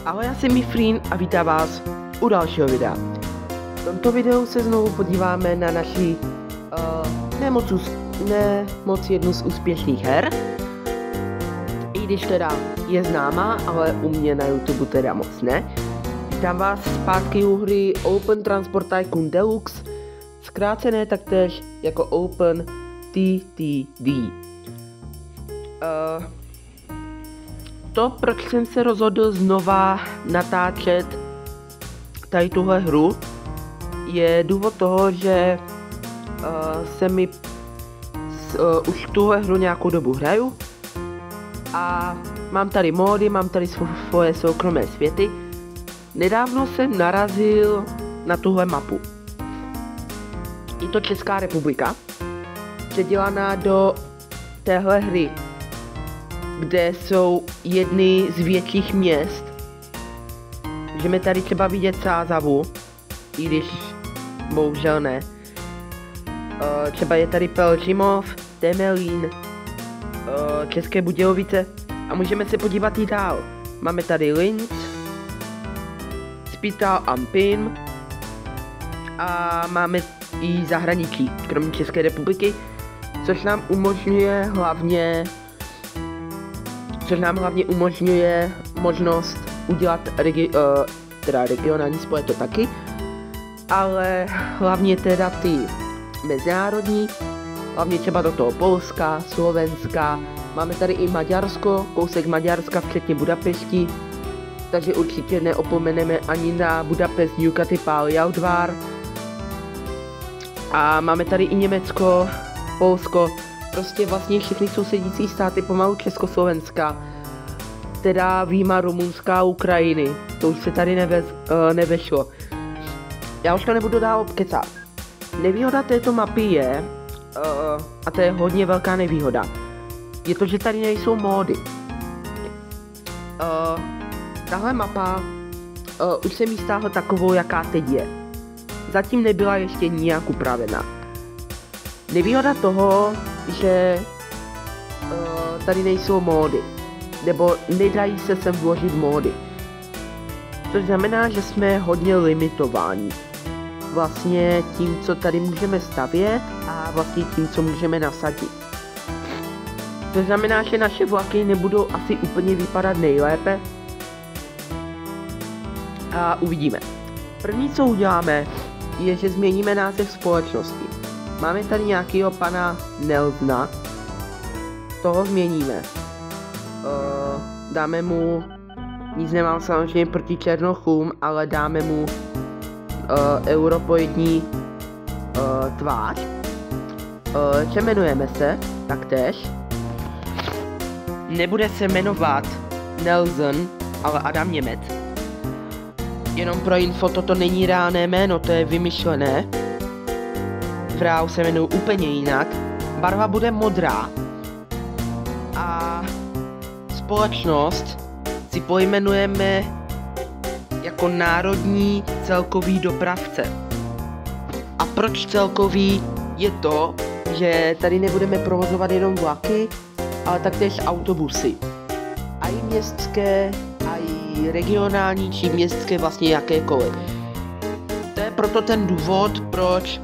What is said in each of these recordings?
Ahoj, já jsem Mifrin a vítám vás u dalšího videa. V tomto videu se znovu podíváme na naši ne moc jednu z úspěšných her. I když teda je známá, ale u mě na YouTube teda moc ne. Vítám vás zpátky u hry Open Transport Tycoon Deluxe, zkrácené taktéž jako Open TTD. To, proč jsem se rozhodl znova natáčet tady tuhle hru, je důvod toho, že se mi už tuhle hru nějakou dobu hraju a mám tady módy, mám tady svoje soukromé světy. Nedávno jsem narazil na tuhle mapu. Je to Česká republika, předělaná do téhle hry, kde jsou jedny z větších měst. Můžeme tady třeba vidět Sázavu, i když bohužel ne. Třeba je tady Pelhřimov, Temelín, České Budějovice a můžeme se podívat i dál. Máme tady Linz, Spital am Pin a máme i zahraničí, kromě České republiky, což nám hlavně umožňuje možnost udělat regionální spoje to taky, ale hlavně teda ty mezinárodní, hlavně třeba do toho Polska, Slovenska, máme tady i Maďarsko, kousek Maďarska včetně Budapešti, takže určitě neopomeneme ani na Budapest, Ducati, Pál, Jaudvár. A máme tady i Německo, Polsko, prostě vlastně všechny sousedící státy pomalu Československa, teda výjima Rumunska a Ukrajiny, to už se tady nevešlo. Já už to nebudu dál obkecat. Nevýhoda této mapy je, a to je hodně velká nevýhoda, je to, že tady nejsou módy. Tahle mapa, už jsem jí stáhl takovou, jaká teď je. Zatím nebyla ještě nijak upravená. Nevýhoda toho, že tady nejsou módy, nebo nedají se sem vložit módy. Což znamená, že jsme hodně limitováni. Vlastně tím, co tady můžeme stavět a vlastně tím, co můžeme nasadit. To znamená, že naše vlaky nebudou asi úplně vypadat nejlépe. A uvidíme. První, co uděláme, je, že změníme název společnosti. Máme tady nějakého pana Nelsona. Toho změníme. Dáme mu... Nic nemám samozřejmě proti černochům, ale dáme mu europoidní tvář. Jmenujeme se taktéž. Nebude se jmenovat Nelson, ale Adam Němec. Jenom pro info, toto není reálné jméno, to je vymyšlené. V reálu se jmenuji úplně jinak. Barva bude modrá. A společnost si pojmenujeme jako národní celkový dopravce. A proč celkový? Je to, že tady nebudeme provozovat jenom vlaky, ale taktéž autobusy. A i městské, a i regionální, či městské, vlastně jakékoliv. To je proto ten důvod, proč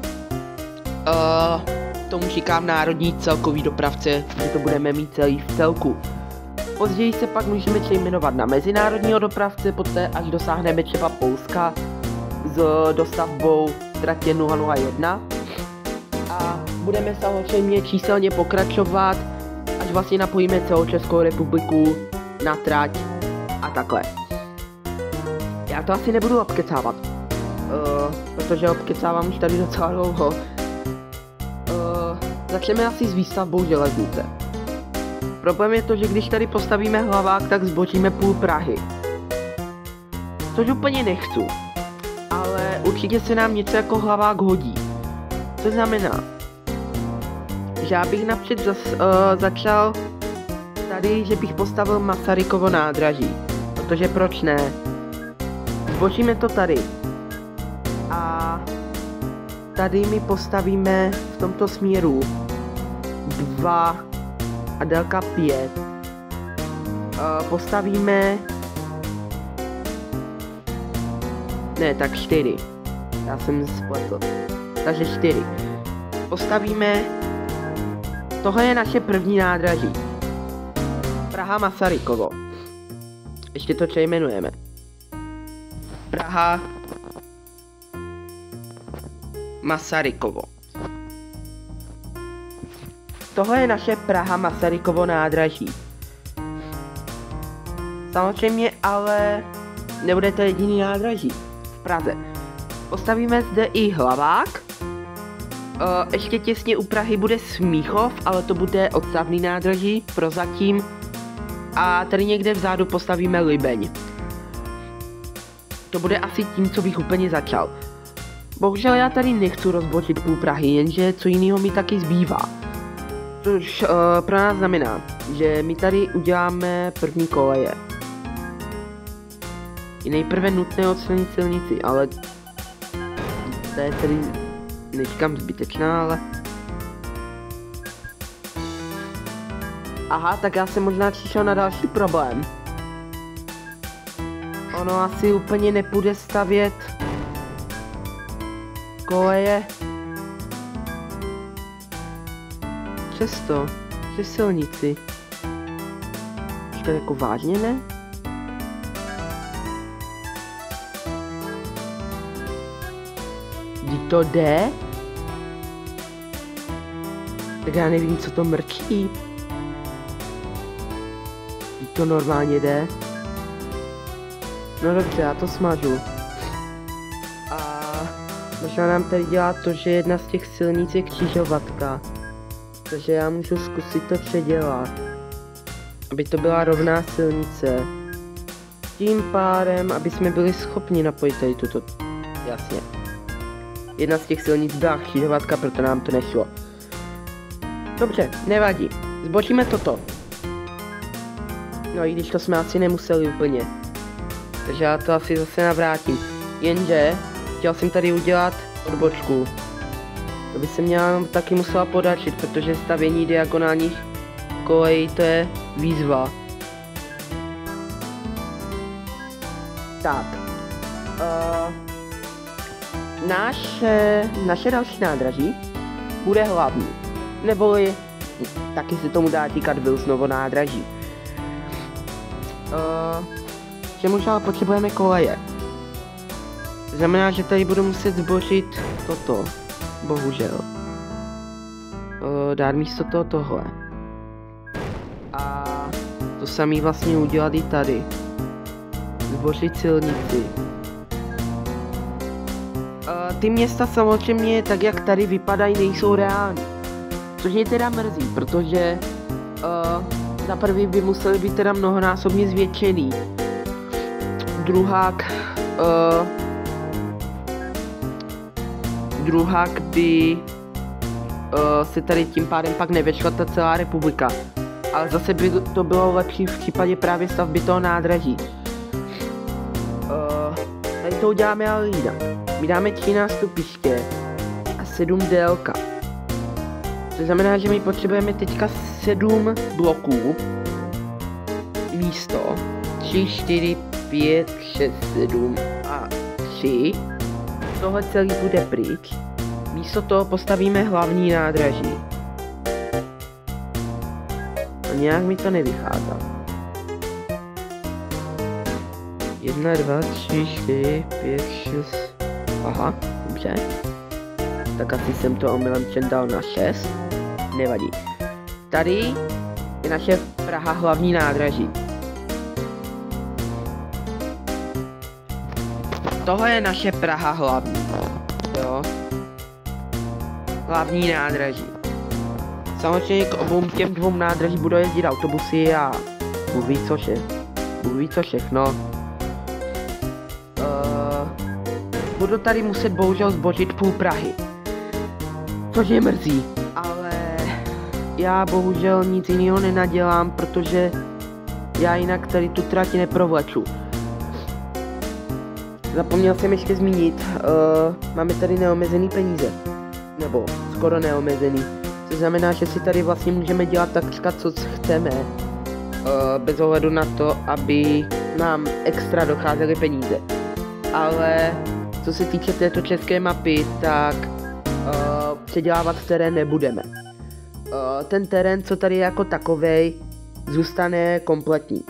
tomu říkám národní celkový dopravce, že to budeme mít celý v celku. Později se pak můžeme přejmenovat na mezinárodního dopravce, poté až dosáhneme třeba Polska s dostavbou tratě 001 a budeme samozřejmě číselně pokračovat, až vlastně napojíme celou Českou republiku na trať a takhle. Já to asi nebudu obkecávat, protože obkecávám už tady docela dlouho. Začneme asi s výstavbou železnice. Problém je to, že když tady postavíme hlavák, tak zboříme půl Prahy. Což úplně nechci, ale určitě se nám něco jako hlavák hodí. To znamená, že já bych napřed začal tady, že bych postavil Masarykovo nádraží. Protože proč ne? Zboříme to tady. A tady my postavíme v tomto směru 2 a délka 5. Postavíme Ne, tak 4. Já jsem spletl. Takže 4. Postavíme... Tohle je naše první nádraží. Praha Masarykovo. Ještě to přejmenujeme. Praha Masarykovo. Tohle je naše Praha Masarykovo nádraží. Samozřejmě ale nebude to jediný nádraží v Praze. Postavíme zde i hlavák. Ještě těsně u Prahy bude Smíchov, ale to bude odstavný nádraží prozatím. A tady někde vzadu postavíme Libeň. To bude asi tím, co bych úplně začal. Bohužel já tady nechci rozbočit půl Prahy, jenže co jiného mi taky zbývá. Což pro nás znamená, že my tady uděláme první koleje. Je nejprve nutné odstranit silnici, ale to je tedy neříkám zbytečná, ale... Aha, tak já jsem možná přišel na další problém. Ono asi úplně nepůjde stavět koleje přes silnici. Počkat, jako vážně ne? Kdy to jde? Tak já nevím, co to mrčí. Kdy to normálně jde? No dobře, já to smažu. A možná nám tady dělá to, že jedna z těch silnic je křižovatka. Takže já můžu zkusit to předělat. Aby to byla rovná silnice. Tím pádem, aby jsme byli schopni napojit tady tuto... Jasně. Jedna z těch silnic byla křižovatka, proto nám to nešlo. Dobře, nevadí. Zbočíme toto. No i když to jsme asi nemuseli úplně. Takže já to asi zase navrátím. Jenže, chtěl jsem tady udělat odbočku. To by se měla taky musela podařit, protože stavění diagonálních kolejí to je výzva. Tak. Naše další nádraží bude hlavní. Neboli taky se tomu dá říkat Wilsonovo nádraží. Že možná potřebujeme koleje. To znamená, že tady budu muset zbořit toto. Bohužel. Dát místo toho tohle. A to samý vlastně udělat i tady. Zbořit silnici. Ty města samozřejmě, tak jak tady vypadají, nejsou reální. Což mě teda mrzí, protože za prvý by museli být teda mnohonásobně zvětšený. Druhák by se tady tím pádem pak nevešla ta celá republika. Ale zase by to bylo lepší v případě právě stavby toho nádraží. Tady to uděláme ale jinak. My dáme 3 nástupiště a 7 délka. To znamená, že my potřebujeme teďka 7 bloků. Místo 3, 4, 5, 6, 7 a 3. Tohle celý bude pryč. Místo toho postavíme hlavní nádraží. A nějak mi to nevychází. 1, 2, 3, 4, 5, 6. Aha, dobře. Tak asi jsem to omylem přendal na 6. Nevadí. Tady je naše Praha hlavní nádraží. Tohle je naše Praha hlavní. Jo. Hlavní nádraží. Samozřejmě k obou těm 2 nádraží budou jezdit autobusy a Bůh ví co všechno. Budu tady muset bohužel zbořit půl Prahy. Což mě mrzí. Ale já bohužel nic jiného nenadělám, protože já jinak tady tu trať neprovleču. Zapomněl jsem ještě zmínit, máme tady neomezený peníze. Nebo skoro neomezený. Což znamená, že si tady vlastně můžeme dělat takřka co chceme. Bez ohledu na to, aby nám extra docházely peníze. ale co se týče této české mapy, tak předělávat terén nebudeme. Ten terén, co tady je jako takovej, zůstane kompletní.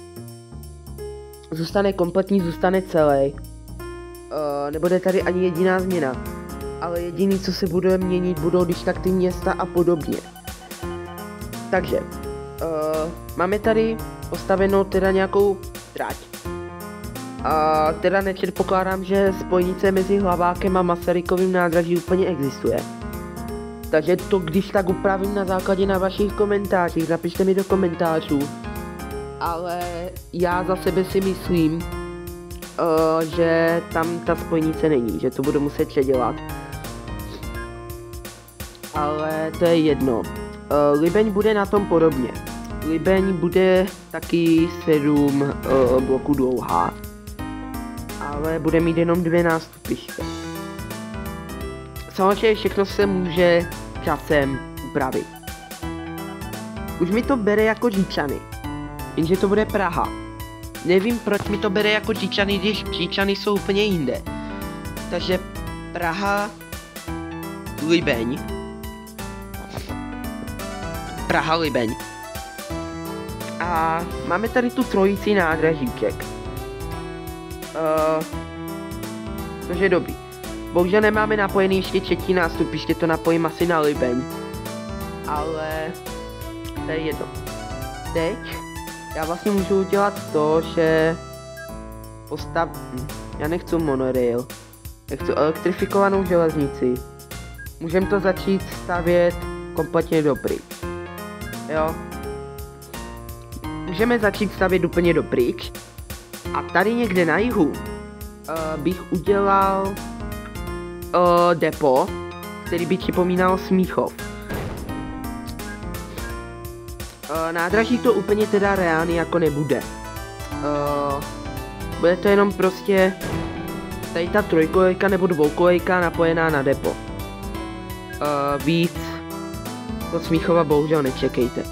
Zůstane celý. Nebude tady ani jediná změna. Ale jediný, co se bude měnit, budou když tak ty města a podobně. Takže, máme tady postavenou teda nějakou trať. A teda nepředpokládám, že spojnice mezi Hlavákem a Masarykovým nádraží úplně existuje. Takže to když tak upravím na základě na vašich komentářích, napište mi do komentářů. Ale já za sebe si myslím, že tam ta spojnice není, že to budu muset předělat. Ale to je jedno. Libeň bude na tom podobně. Libeň bude taky 7 bloků dlouhá. Ale bude mít jenom 2 nástupiště. Samozřejmě všechno se může časem upravit. Už mi to bere jako Říčany. Jenže to bude Praha. Nevím, proč mi to bere jako Říčany, když Říčany jsou úplně jinde. Takže Praha, Libeň. Praha, Libeň. A máme tady tu trojici nádražíček. Což je dobrý. Bohužel nemáme napojený ještě 3. nástupiště, to napojím asi na Libeň. Ale to je jedno. Teď já vlastně můžu udělat to, že já nechci monorail. Já chci elektrifikovanou železnici. Můžeme to začít stavět kompletně dopryč. Jo. Můžeme začít stavět úplně dopryč. A tady někde na jihu bych udělal depo, který by připomínal Smíchov. Nádraží to úplně teda reálně jako nebude. Bude to jenom prostě tady ta trojkolejka nebo dvoukolejka napojená na depo. Víc od Smíchova bohužel nečekejte.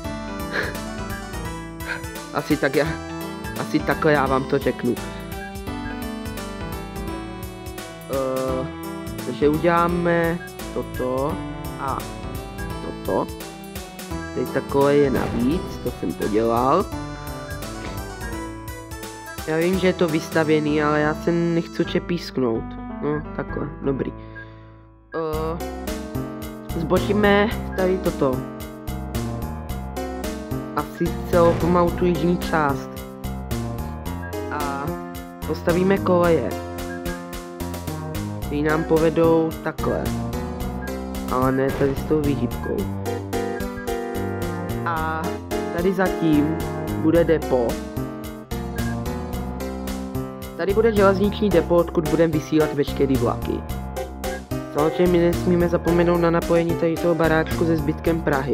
Asi takhle já vám to řeknu. Takže uděláme toto a toto. Teď takové je navíc, to jsem podělal. Já vím, že je to vystavěný, ale já se nechci čepísknout. No, takhle, dobrý. Zbočíme tady toto. Asi celou pomalu tu jižní část. A postavíme koleje. Ty nám povedou takhle. Ale ne tady s tou výhybkou. A tady zatím bude depo. Tady bude železniční depo, odkud budeme vysílat veškeré vlaky. Samozřejmě nesmíme zapomenout na napojení tady toho baráčku se zbytkem Prahy.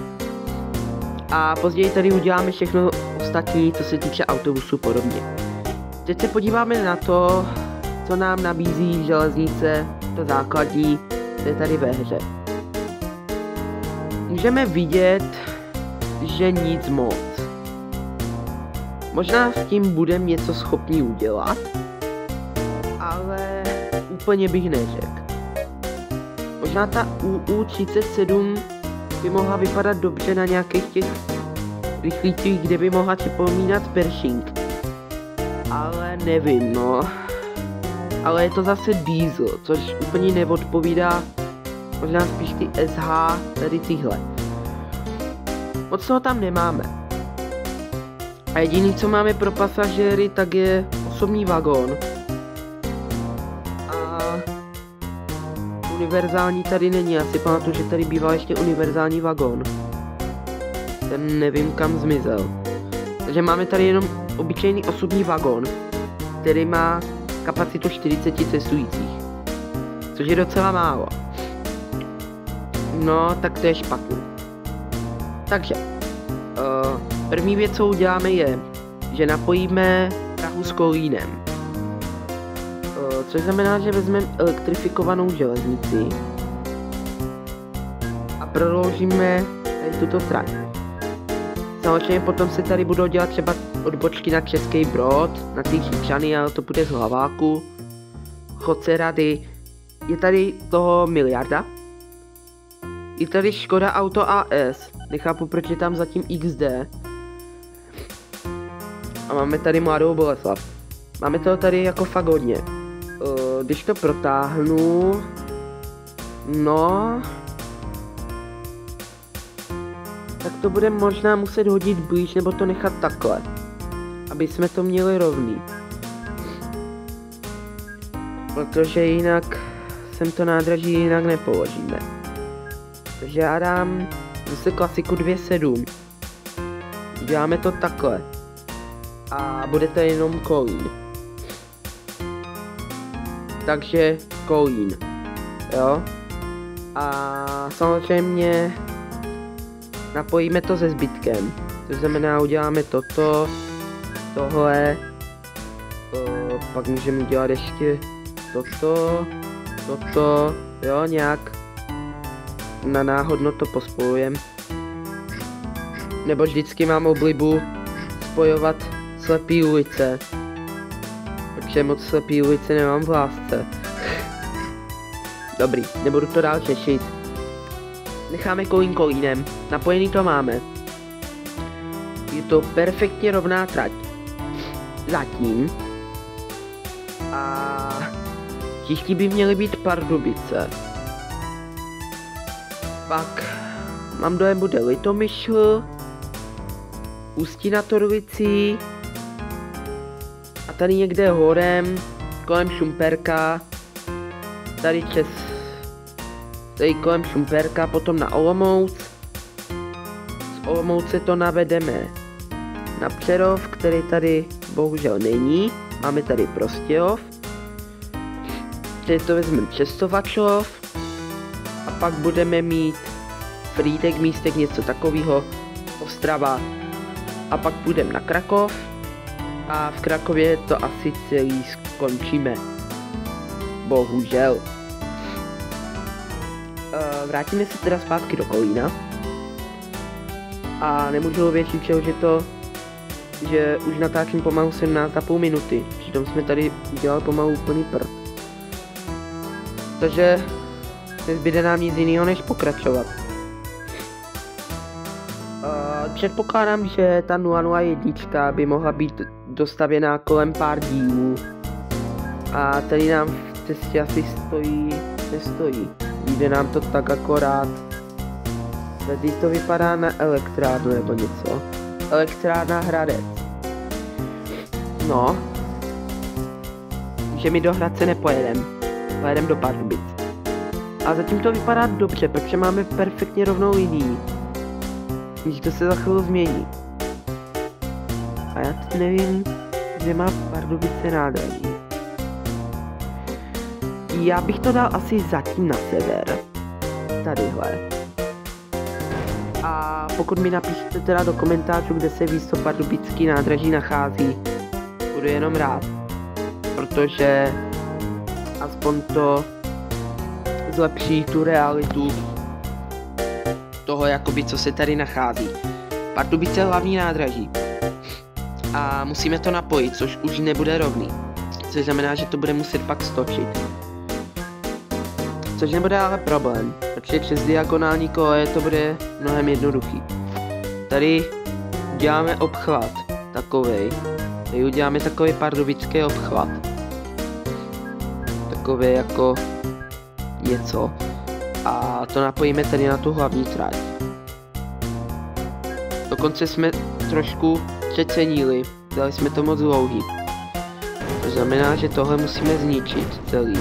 A později tady uděláme všechno ostatní, co se týče autobusu podobně. Teď se podíváme na to, co nám nabízí železnice, to základní, to je tady ve hře. Můžeme vidět, že nic moc. Možná s tím budeme něco schopni udělat, ale úplně bych neřekl. Možná ta UU37 by mohla vypadat dobře na nějakých těch rychlících, kde by mohla připomínat Pershing. Ale nevím, no. Ale je to zase diesel, což úplně neodpovídá možná spíš ty SH, tady tyhle. Moc toho tam nemáme. A jediný, co máme pro pasažéry, tak je osobní vagón. A univerzální tady není, já si pamatuju, že tady býval ještě univerzální vagón. Ten nevím kam zmizel. Takže máme tady jenom obyčejný osobní vagón, který má kapacitu 40 cestujících. Což je docela málo. No, tak to je špatný. Takže, první věc, co uděláme je, že napojíme Prahu s Kolínem. Což znamená, že vezmeme elektrifikovanou železnici a prodloužíme tady tuto trať. Samozřejmě potom se tady budou dělat třeba odbočky na Český Brod, na ty Říčany, ale to bude z Hlaváku. chodce rady. Je tady toho miliarda. Je tady Škoda Auto AS. Nechápu, proč je tam zatím XD. A máme tady Mladou Boleslav. Máme toho tady jako fakt hodně. Když to protáhnu... No... Tak to bude možná muset hodit blíž, nebo to nechat takhle. Aby jsme to měli rovný. Protože jinak... sem to nádraží jinak nepoložíme. Takže já dám zase klasiku 2.7. Děláme to takhle. A bude to jenom Kolín. Takže Kolín. Jo. A samozřejmě napojíme to se zbytkem. To znamená, uděláme toto, tohle. Pak můžeme udělat ještě toto, jo, nějak na náhodno to pospojujeme. Nebo vždycky mám oblibu spojovat slepý ulice. Protože moc slepý ulice nemám v lásce. Dobrý, nebudu to dál řešit. Necháme Kolín Kolínem, napojený to máme. Je to perfektně rovná trať. Zatím. A příští by měly být Pardubice. Pak mám dojem bude Litomyšl, Ústí nad Orlicí a tady někde horem, kolem Šumperka, tady kolem Šumperka, potom na Olomouc. Z Olomouce to navedeme na Přerov, který tady bohužel není. Máme tady Prostějov. Tady to vezmeme Čestovačov. A pak budeme mít Frýdek, Místek, něco takového, Ostrava. A pak půjdeme na Krakov. A v Krakově to asi celý skončíme. Bohužel. Vrátíme se teda zpátky do Kolína. A nemůžu věřit, že už natáčím pomalu 17,5 minuty. Přitom jsme tady udělali pomalu úplný prd. Takže nezbyde nám nic jiného než pokračovat. Předpokládám, že ta 001 by mohla být dostavěná kolem pár dílů. A tady nám v cestě asi nestojí. Jde nám to tak akorát. Tady to vypadá na elektrárnu nebo něco. Elektrárna Hradec. No. Že my do Hradce nepojedeme. Pojedeme do Pardubic. A zatím to vypadá dobře, protože máme perfektně rovnou linii. Když to se za chvíli změní. A já teď nevím, kde má Pardubice nádraží. Já bych to dal asi zatím na sever. Tadyhle. A pokud mi napíšete teda do komentářů, kde se víc to pardubický nádraží nachází, budu jenom rád. Protože aspoň to zlepší tu realitu toho, jakoby, co se tady nachází. Pardubice je hlavní nádraží. A musíme to napojit, což už nebude rovný. Což znamená, že to bude muset pak stočit. Což nebude ale problém, protože přes diagonální koleje to bude mnohem jednoduchý. Tady uděláme obchvat takovej. Tady uděláme takový pardubický obchvat. Takový jako něco. A to napojíme tady na tu hlavní trať. Dokonce jsme trošku přecenili, dali jsme to moc dlouhý. To znamená, že tohle musíme zničit celý.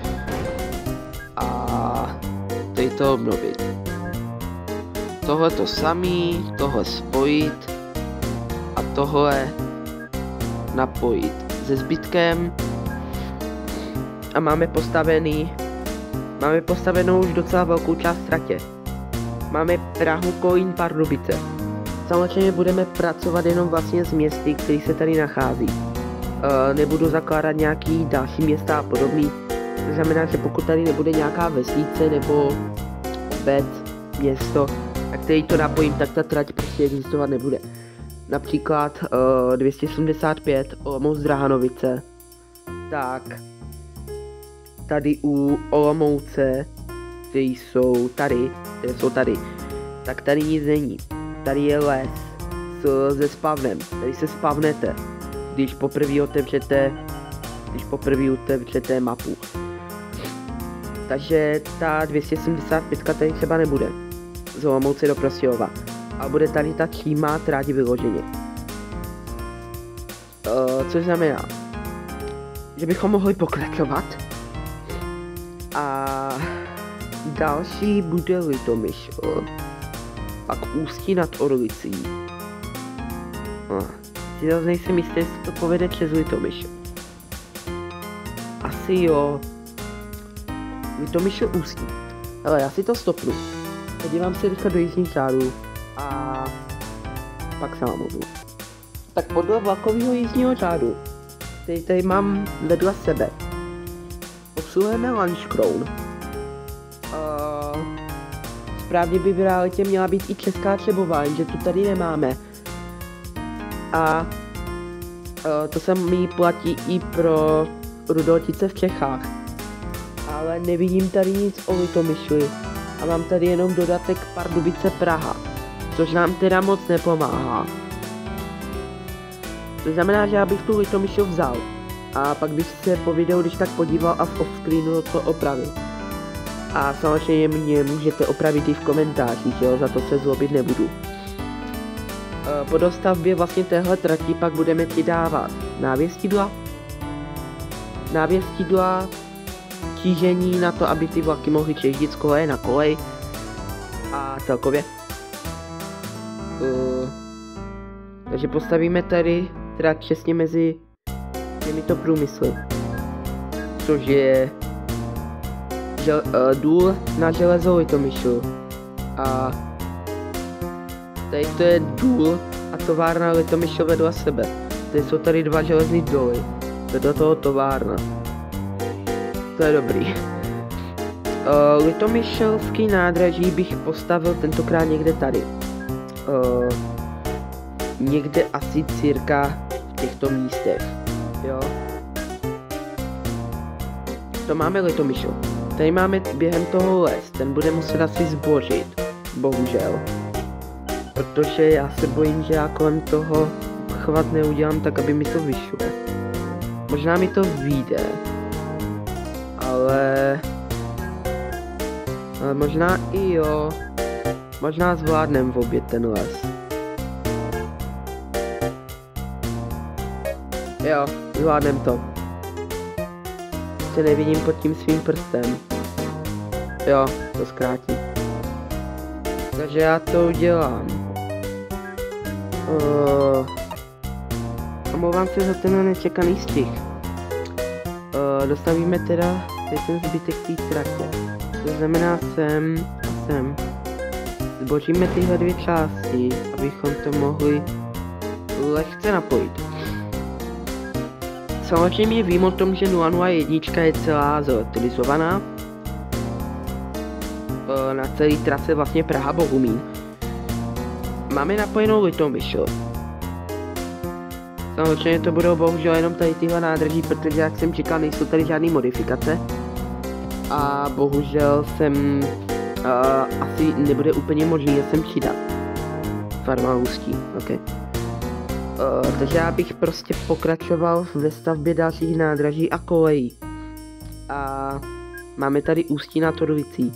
A tady to obnovit. Tohle to samý, tohle spojit a tohle napojit se zbytkem. A máme postavenou už docela velkou část tratě. Máme Prahu, Kolín, Pardubice. Samozřejmě budeme pracovat jenom vlastně s městy, které se tady nachází. Nebudu zakládat nějaký další města a podobný. To znamená, že pokud tady nebude nějaká vesnice nebo obec, město, tak který to napojím, tak ta trať prostě existovat nebude. Například 275 Olomouc Drahanovice. Tak tady u Olomouce, které jsou tady, tak tady nic není. Tady je les se spavnem, tady se spavnete, když poprvé otevřete mapu. Takže ta 275 tady třeba nebude z Olomouce do Prostějova, ale bude tady ta přímá tráť vyloženě. Což znamená, že bychom mohli pokračovat a další bude Litomyšl, pak Ústí nad Orlicí. Si zase nejsem jistý, jestli to povede přes Litomyšl. Asi jo. Litomyšl Ústí. Hele, já si to stopnu. Podívám se rychle do jízdních řádů a pak se vám ozvu. Tak podle vlakového jízdního řádu, který tady mám vedle sebe, obsluhujeme Lanškroun. Správně by v realitě měla být i Česká Třebová, jenže tu tady nemáme. A to samý platí i pro Rudoltice v Čechách. Ale nevidím tady nic o Litomyšli a mám tady jenom dodatek Pardubice Praha, což nám teda moc nepomáhá. To znamená, že já bych tu Litomyšl vzal a pak bych se po videu když tak podíval a v offscreenu to opravil. A samozřejmě mě můžete opravit i v komentářích, jo, za to se zlobit nebudu. Po dostavbě vlastně téhle trati pak budeme přidávat návěstidla, tížení na to, aby ty vlaky mohly jezdit z koleje na kolej a celkově. Takže postavíme tady trať přesně mezi těmito průmysly, což je důl na železo Litomyšl a tady to je důl a továrna Litomyšl vedle sebe. Tady jsou tady dva železný doly, vedle toho továrna. To je dobrý. Litomyšlský nádraží bych postavil tentokrát někde tady. Někde asi cirka v těchto místech, jo. To máme Litomyšl. Tady máme během toho les, ten bude muset asi zbořit, bohužel. Protože já se bojím, že já kolem toho chvat neudělám tak, aby mi to vyšlo. Možná mi to vyjde, ale možná i jo. Možná zvládnem v obě ten les. Jo, zvládnem to. Se nevidím pod tím svým prstem. Jo, to zkrátí. Takže já to udělám. Omlouvám se za ten nečekaný střih. Dostavíme teda ten zbytek té tratě. To znamená sem a sem. Zboříme tyhle dvě části, abychom to mohli lehce napojit. Samozřejmě vím o tom, že 001 je celá zelektrizovaná. Na celý trase vlastně Praha-Bohumín. Máme napojenou Litomyšl. Samozřejmě to budou bohužel jenom tady tyhle nádraží, protože jak jsem čekal, nejsou tady žádné modifikace. A bohužel jsem asi nebude úplně možný je sem přidat. Farma Ústí, ok. Takže já bych prostě pokračoval ve stavbě dalších nádraží a kolejí. A máme tady Ústí nad Orlicí,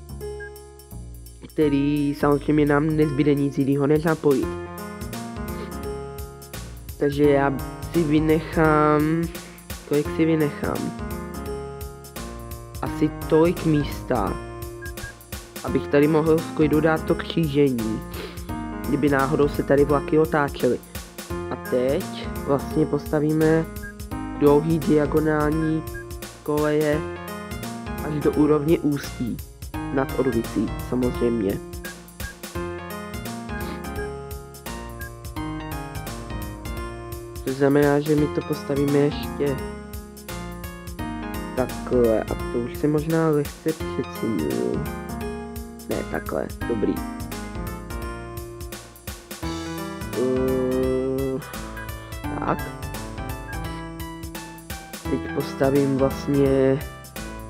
který samozřejmě nám nezbyde nic jiného než napojit. Takže já si vynechám... Kolik si vynechám? Asi tolik místa, abych tady mohl v klidu dát to křížení, kdyby náhodou se tady vlaky otáčely. A teď vlastně postavíme dlouhý diagonální koleje až do úrovně Ústí nad Orlicí, samozřejmě. To znamená, že my to postavíme ještě takhle a to už se možná lehce přeceňuju. Ne, takhle, dobrý. Tak. Teď postavím vlastně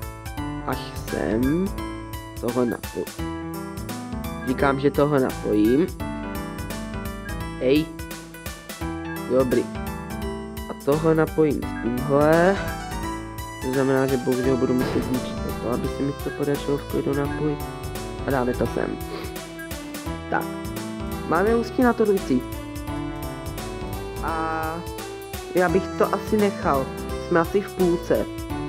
až sem. Toho napojím. Říkám, že toho napojím. Hej. Dobrý. A toho napojím s tímhle. To znamená, že bohužel budu muset zničit toto, aby se mi to podařilo v klidu napojit. A dáme to sem. Tak. Máme ústí na to dvojici. A já bych to asi nechal. Jsme asi v půlce.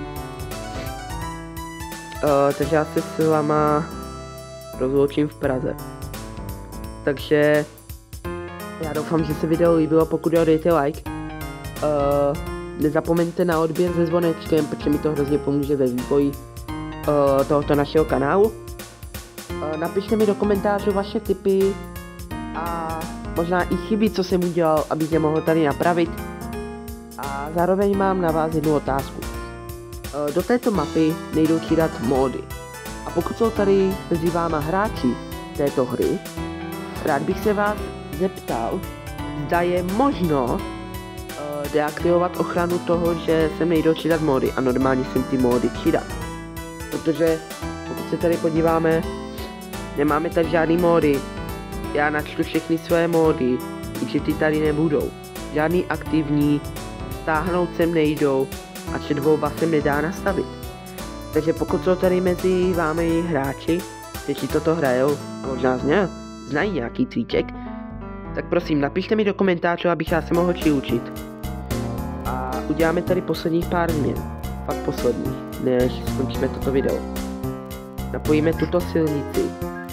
Takže já se s váma rozloučím v Praze. Takže já doufám, že se video líbilo, pokud jo, dejte like. Nezapomeňte na odběr se zvonečkem, protože mi to hrozně pomůže ve vývoji tohoto našeho kanálu. Napište mi do komentářů vaše tipy a možná i chyby, co jsem udělal, abych je mohl tady napravit. A zároveň mám na vás jednu otázku. Do této mapy nejdou přidat módy. A pokud jsou tady mezi váma hráči této hry, rád bych se vás zeptal, zda je možno deaktivovat ochranu toho, že sem nejdou přidat módy a normálně sem ty módy přidat. Protože pokud se tady podíváme, nemáme tady žádný módy. Já načtu všechny své módy, takže ty tady nebudou. Žádný aktivní, stáhnout sem nejdou a chatvolba sem nedá nastavit. Takže pokud jsou tady mezi vámi hráči, kteří toto hrajou a možná znají nějaký cvíček, tak prosím napište mi do komentářů, abych já se mohl učit. A uděláme tady posledních pár změn. Fakt posledních, než skončíme toto video. Napojíme tuto silnici.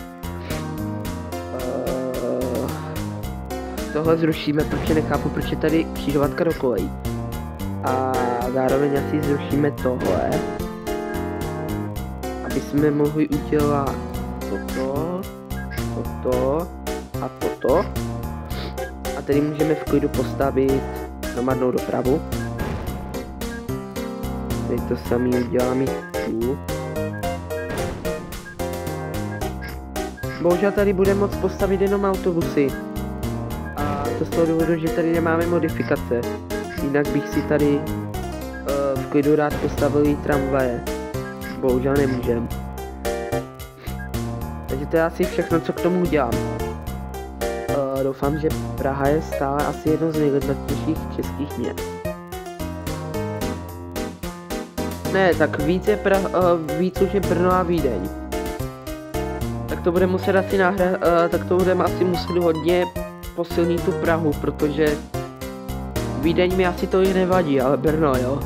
Tohle zrušíme, protože nechápu, proč je tady křižovatka do kolejí. A zároveň asi zrušíme tohle. Aby jsme mohli udělat toto, toto a toto. A tady můžeme v klidu postavit hromadnou dopravu. Tady to samý uděláme tu. Bohužel tady budeme moct postavit jenom autobusy. A to z toho důvodu, že tady nemáme modifikace. Jinak bych si tady v klidu rád postavil i tramvaje. Bohužel nemůžem. Takže to je asi všechno, co k tomu udělám. Doufám, že Praha je stále asi jedno z nejlepších českých měst. Ne, tak víc už je Brno a Vídeň. Tak to budeme muset asi muset hodně posilnit tu Prahu, protože Vídeň mi asi to i nevadí, ale Brno jo.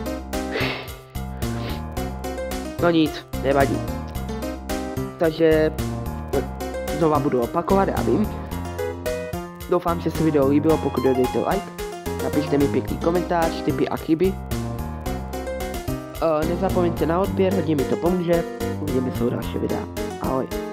No nic, nevadí. Takže znova budu opakovat, já vím. Doufám, že se video líbilo, pokud dejte like. Napište mi pěkný komentář, tipy a chyby. Nezapomeňte na odběr, hodně mi to pomůže. Uvidíme se u dalšího videa. Ahoj.